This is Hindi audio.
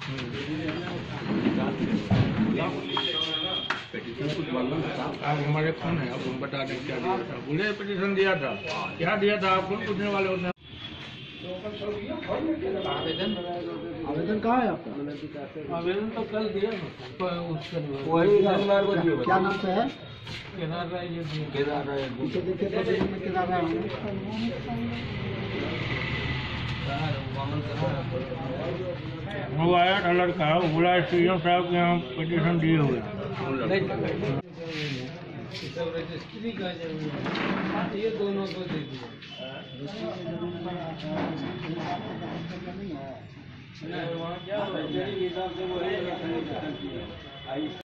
पिटीशन कुछ मालूम था? आप हमारे कौन है? आप हम बता दें क्या दिया था। बोले पिटीशन दिया था। क्या दिया था? आप कौन पूछने वाले होते हैं? आवेदन कहाँ है आपका? आवेदन तो कल दिया ना। वही शनिवार को दिया। क्या नाम से है? केदार राय जी। केदार राय। पीछे देखिए तो केदार राय होंगे। वो आया था लड़का, वो बोला सीएम साहब के यहाँ पिटीशन दिए हुए हैं। रजिस्ट्री का जरूरी ये दोनों को दे दिया।